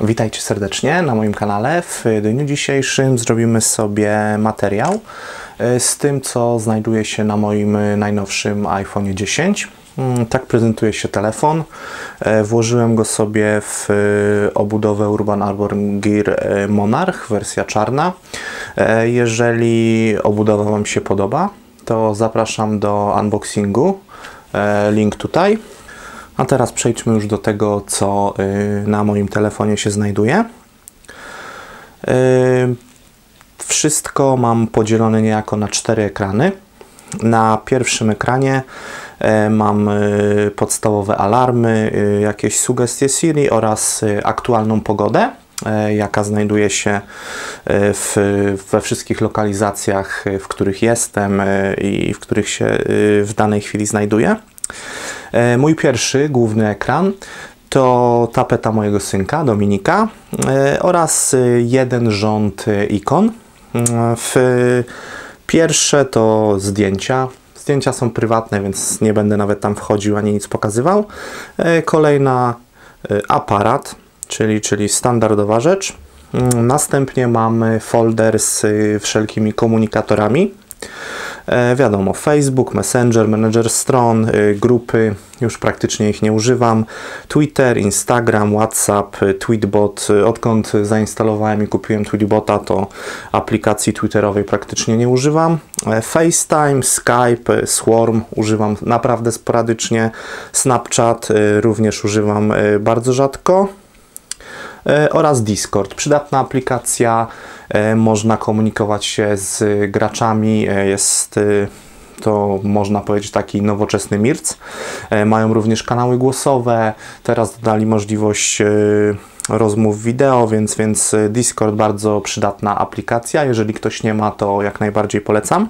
Witajcie serdecznie na moim kanale. W dniu dzisiejszym zrobimy sobie materiał z tym, co znajduje się na moim najnowszym iPhone 10. Tak prezentuje się telefon. Włożyłem go sobie w obudowę Urban Arbor Gear Monarch, wersja czarna. Jeżeli obudowa Wam się podoba, to zapraszam do unboxingu. Link tutaj. A teraz przejdźmy już do tego, co na moim telefonie się znajduje. Wszystko mam podzielone niejako na 4 ekrany. Na pierwszym ekranie mam podstawowe alarmy, jakieś sugestie Siri oraz aktualną pogodę, jaka znajduje się we wszystkich lokalizacjach, w których jestem i w których się w danej chwili znajduję. Mój pierwszy główny ekran to tapeta mojego synka Dominika oraz jeden rząd ikon. Pierwsze to zdjęcia. Zdjęcia są prywatne, więc nie będę nawet tam wchodził ani nic pokazywał. Kolejna aparat, czyli standardowa rzecz. Następnie mamy folder z wszelkimi komunikatorami. Wiadomo, Facebook, Messenger, Manager stron, grupy, już praktycznie ich nie używam. Twitter, Instagram, WhatsApp, Tweetbot. Odkąd zainstalowałem i kupiłem Tweetbota, to aplikacji twitterowej praktycznie nie używam. FaceTime, Skype, Swarm używam naprawdę sporadycznie. Snapchat również używam bardzo rzadko. Oraz Discord. Przydatna aplikacja, można komunikować się z graczami, jest to, można powiedzieć, taki nowoczesny mirc. Mają również kanały głosowe, teraz dodali możliwość rozmów wideo, więc Discord bardzo przydatna aplikacja. Jeżeli ktoś nie ma, to jak najbardziej polecam.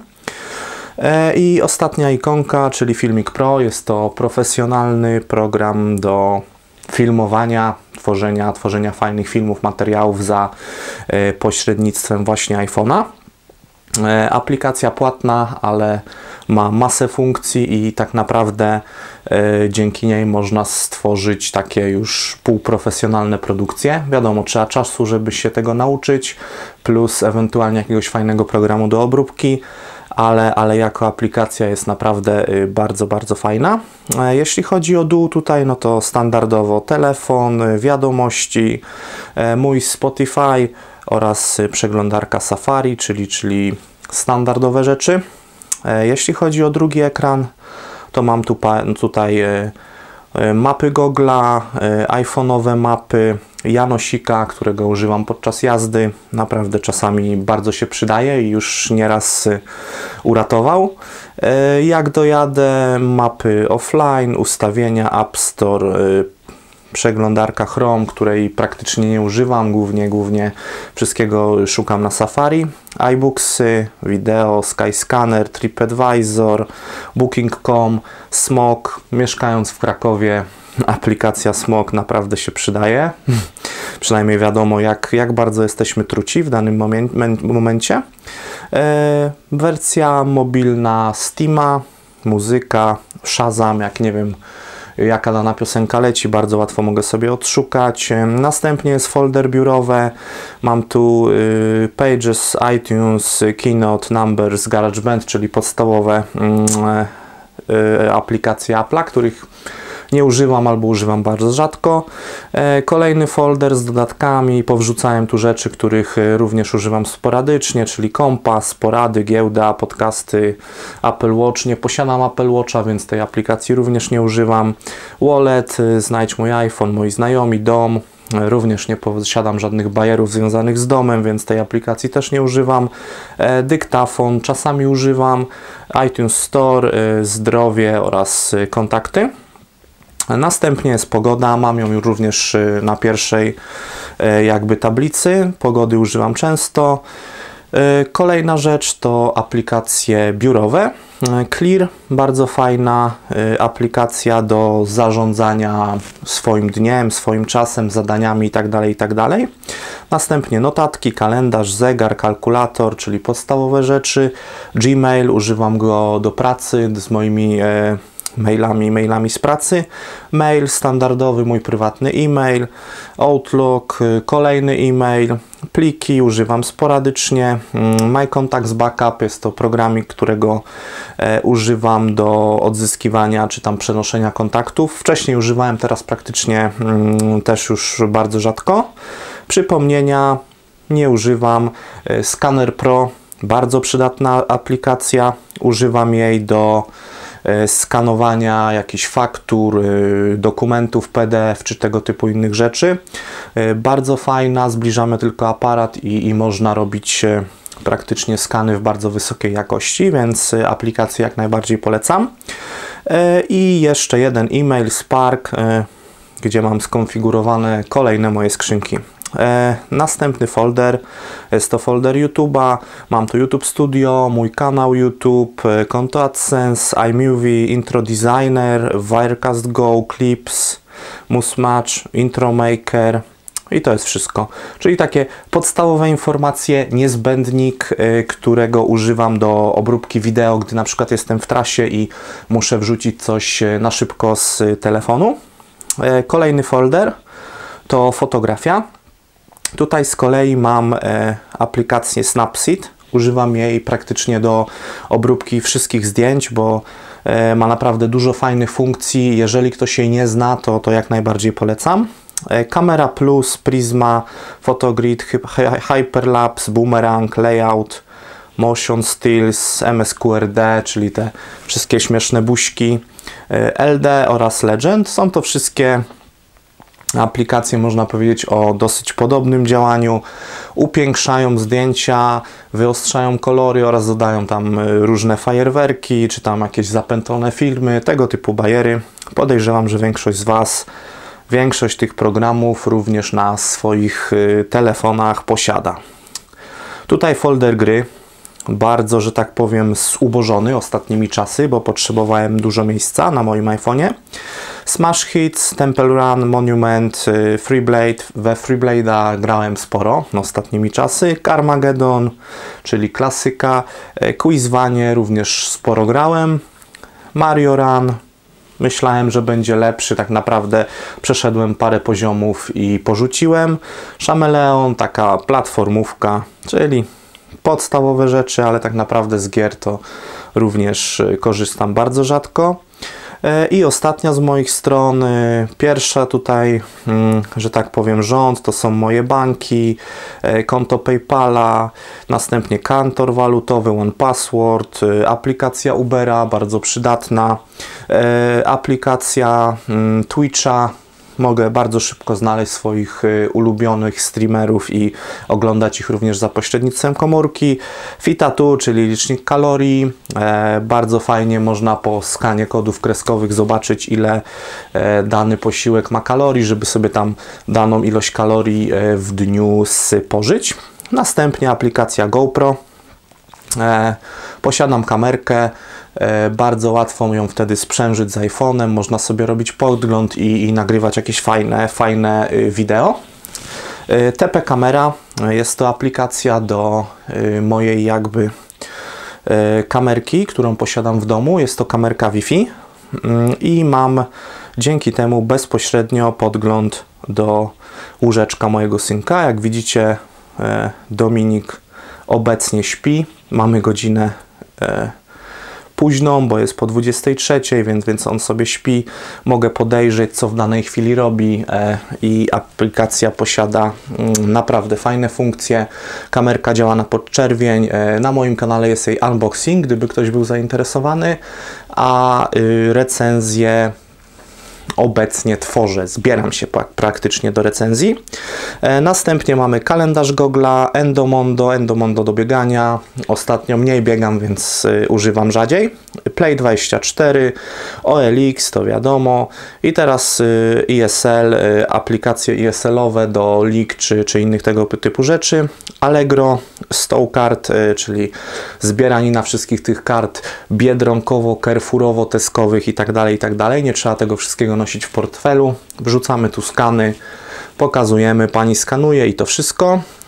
I ostatnia ikonka, czyli Filmic Pro, jest to profesjonalny program do filmowania, tworzenia fajnych filmów, materiałów za pośrednictwem właśnie iPhone'a. Aplikacja płatna, ale ma masę funkcji i tak naprawdę dzięki niej można stworzyć takie już półprofesjonalne produkcje. Wiadomo, trzeba czasu, żeby się tego nauczyć, plus ewentualnie jakiegoś fajnego programu do obróbki. Ale jako aplikacja jest naprawdę bardzo, bardzo fajna. Jeśli chodzi o dół tutaj, no to standardowo telefon, wiadomości, mój Spotify oraz przeglądarka Safari, czyli standardowe rzeczy. Jeśli chodzi o drugi ekran, to mam tutaj mapy Google'a, iPhone'owe mapy, Janosika, którego używam podczas jazdy. Naprawdę czasami bardzo się przydaje i już nieraz uratował. Jak dojadę, mapy offline, ustawienia, App Store, przeglądarka Chrome, której praktycznie nie używam, głównie wszystkiego szukam na Safari, iBooksy, wideo, Skyscanner, TripAdvisor, Booking.com, Smog. Mieszkając w Krakowie, aplikacja Smog naprawdę się przydaje. Przynajmniej wiadomo, jak bardzo jesteśmy truci w danym momencie. Wersja mobilna Steama, muzyka, Shazam, jak nie wiem, jaka dana piosenka leci, bardzo łatwo mogę sobie odszukać. Następnie jest folder biurowe. Mam tu Pages, iTunes, Keynote, Numbers, GarageBand, czyli podstawowe aplikacje Apple'a, których nie używam albo używam bardzo rzadko. Kolejny folder z dodatkami. Powrzucałem tu rzeczy, których również używam sporadycznie, czyli kompas, porady, giełda, podcasty, Apple Watch. Nie posiadam Apple Watcha, więc tej aplikacji również nie używam. Wallet, znajdź mój iPhone, moi znajomi, dom. Również nie posiadam żadnych bajerów związanych z domem, więc tej aplikacji też nie używam. Dyktafon czasami używam. iTunes Store, zdrowie oraz kontakty. Następnie jest pogoda, mam ją już również na pierwszej jakby tablicy. Pogody używam często. Kolejna rzecz to aplikacje biurowe. Clear, bardzo fajna aplikacja do zarządzania swoim dniem, swoim czasem, zadaniami itd. Następnie notatki, kalendarz, zegar, kalkulator, czyli podstawowe rzeczy. Gmail, używam go do pracy z moimi mailami z pracy. Mail standardowy, mój prywatny e-mail, Outlook, kolejny e-mail, pliki używam sporadycznie. My Contacts Backup jest to programik, którego używam do odzyskiwania czy tam przenoszenia kontaktów. Wcześniej używałem, teraz praktycznie też już bardzo rzadko. Przypomnienia nie używam. Scanner Pro, bardzo przydatna aplikacja. Używam jej do skanowania jakichś faktur, dokumentów PDF czy tego typu innych rzeczy. Bardzo fajna, zbliżamy tylko aparat i można robić praktycznie skany w bardzo wysokiej jakości, więc aplikację jak najbardziej polecam. I jeszcze jeden e-mail, Spark, gdzie mam skonfigurowane kolejne moje skrzynki. Następny folder jest to folder YouTube'a. Mam tu YouTube Studio, mój kanał YouTube, konto AdSense, iMovie, Intro Designer, Wirecast Go, Clips, Musmatch, Intro Maker i to jest wszystko. Czyli takie podstawowe informacje, niezbędnik, którego używam do obróbki wideo, gdy na przykład jestem w trasie i muszę wrzucić coś na szybko z telefonu. Kolejny folder to fotografia. Tutaj z kolei mam aplikację Snapseed. Używam jej praktycznie do obróbki wszystkich zdjęć, bo ma naprawdę dużo fajnych funkcji. Jeżeli ktoś jej nie zna, to jak najbardziej polecam. Camera Plus, Prisma, Photogrid, Hyperlapse, Boomerang, Layout, Motion Stills, MSQRD, czyli te wszystkie śmieszne buźki, LD oraz Legend. Są to wszystkie aplikacje, można powiedzieć, o dosyć podobnym działaniu. Upiększają zdjęcia, wyostrzają kolory oraz dodają tam różne fajerwerki, czy tam jakieś zapętlone filmy, tego typu bajery. Podejrzewam, że większość z Was większość tych programów również na swoich telefonach posiada. Tutaj folder gry. Bardzo, że tak powiem, zubożony ostatnimi czasy, bo potrzebowałem dużo miejsca na moim iPhone'ie. Smash Hits, Temple Run, Monument, Freeblade. We Freeblade'a grałem sporo ostatnimi czasy. Carmageddon, czyli klasyka. Quizwanie również sporo grałem. Mario Run. Myślałem, że będzie lepszy, tak naprawdę przeszedłem parę poziomów i porzuciłem. Chameleon, taka platformówka, czyli podstawowe rzeczy, ale tak naprawdę z gier to również korzystam bardzo rzadko. I ostatnia z moich stron, pierwsza tutaj, że tak powiem, rząd, to są moje banki, konto PayPala, następnie kantor walutowy, OnePassword, aplikacja Ubera, bardzo przydatna, aplikacja Twitcha. Mogę bardzo szybko znaleźć swoich ulubionych streamerów i oglądać ich również za pośrednictwem komórki. Fitatu, czyli licznik kalorii. Bardzo fajnie można po skanie kodów kreskowych zobaczyć, ile dany posiłek ma kalorii, żeby sobie tam daną ilość kalorii w dniu spożyć. Następnie aplikacja GoPro. Posiadam kamerkę. Bardzo łatwo ją wtedy sprzężyć z iPhone'em, można sobie robić podgląd i nagrywać jakieś fajne wideo. TP Kamera jest to aplikacja do mojej jakby kamerki, którą posiadam w domu. Jest to kamerka Wi-Fi i mam dzięki temu bezpośrednio podgląd do łóżeczka mojego synka. Jak widzicie, Dominik obecnie śpi. Mamy godzinę późną, bo jest po 23, więc on sobie śpi. Mogę podejrzeć, co w danej chwili robi i aplikacja posiada naprawdę fajne funkcje. Kamerka działa na podczerwień. Na moim kanale jest jej unboxing, gdyby ktoś był zainteresowany, a recenzję obecnie tworzę, zbieram się praktycznie do recenzji. Następnie mamy kalendarz Google'a, Endomondo do biegania. Ostatnio mniej biegam, więc używam rzadziej. Play24, OLX, to wiadomo. I teraz ESL, aplikacje ESL-owe do lig czy innych tego typu rzeczy. Allegro, Stowcard, czyli zbieranina wszystkich tych kart biedronkowo, carrefourowo, teskowych i tak dalej. Nie trzeba tego wszystkiego nosić w portfelu. Wrzucamy tu skany, pokazujemy, pani skanuje i to wszystko.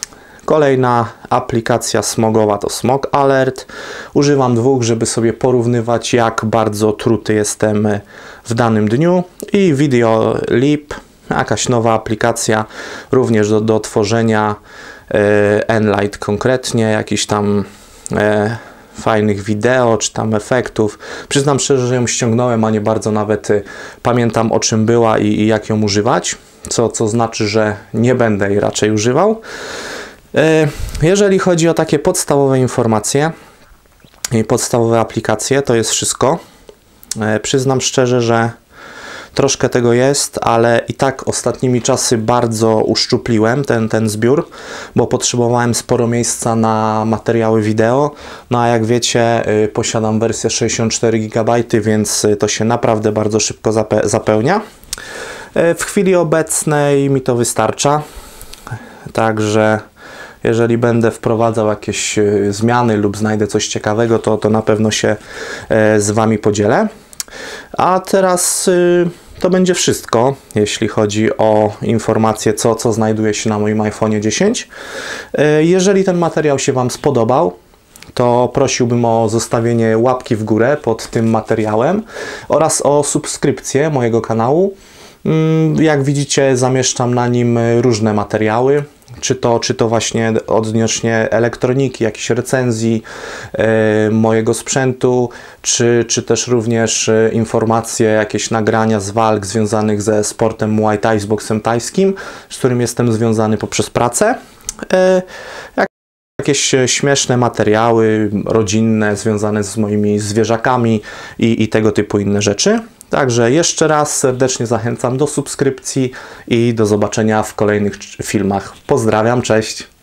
Kolejna aplikacja smogowa to Smog Alert. Używam dwóch, żeby sobie porównywać, jak bardzo truty jestem w danym dniu. I Video Lip, jakaś nowa aplikacja, również do tworzenia Enlight konkretnie, jakiś tam fajnych wideo, czy tam efektów. Przyznam szczerze, że ją ściągnąłem, a nie bardzo nawet pamiętam, o czym była i jak ją używać, co znaczy, że nie będę jej raczej używał. Jeżeli chodzi o takie podstawowe informacje i podstawowe aplikacje, to jest wszystko. Przyznam szczerze, że troszkę tego jest, ale i tak ostatnimi czasy bardzo uszczupliłem ten zbiór, bo potrzebowałem sporo miejsca na materiały wideo. No a jak wiecie, posiadam wersję 64 GB, więc to się naprawdę bardzo szybko zapełnia. W chwili obecnej mi to wystarcza, także jeżeli będę wprowadzał jakieś zmiany lub znajdę coś ciekawego, to na pewno się z Wami podzielę. A teraz to będzie wszystko, jeśli chodzi o informacje, co znajduje się na moim iPhone 10. Jeżeli ten materiał się Wam spodobał, to prosiłbym o zostawienie łapki w górę pod tym materiałem oraz o subskrypcję mojego kanału. Jak widzicie, zamieszczam na nim różne materiały, czy to właśnie odnośnie elektroniki, jakichś recenzji mojego sprzętu, czy też również informacje, jakieś nagrania z walk związanych ze sportem Muay Thai, z boksem tajskim, z którym jestem związany poprzez pracę. Jakieś śmieszne materiały rodzinne związane z moimi zwierzakami i tego typu inne rzeczy. Także jeszcze raz serdecznie zachęcam do subskrypcji i do zobaczenia w kolejnych filmach. Pozdrawiam, cześć!